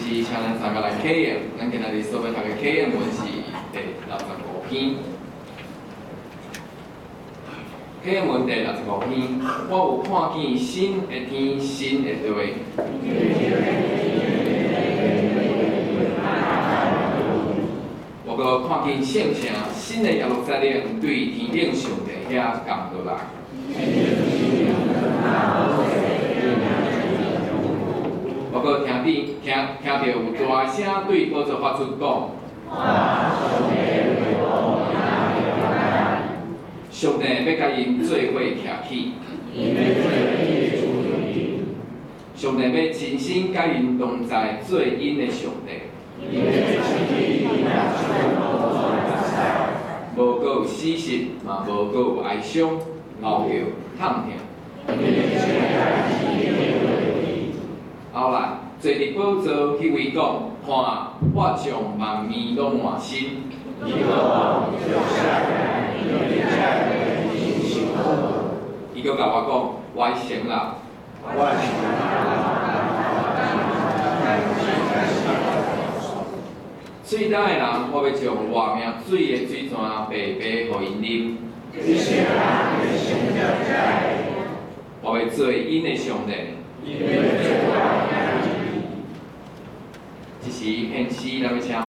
是请咱参加来考验，咱今日所要读的考验文是第65篇。考验文第65篇，我有看见新的天、新的地。我阁看见圣城新的耶路撒冷对天顶上帝遐降落来。我阁听到有大声对宝座发出讲：上帝要甲因做伙徛起，上帝要亲身甲因同在，做因的上帝。无阁有死实，嘛无阁有哀伤、嗷叫、痛痛。后来，坐伫宝座迄位讲：看，我将万面拢换新。伊阁甲我讲：完成啦。水干的人，我要将活命水的水泉白白互因啉。我要做因的上帝。一时献诗，咱要请。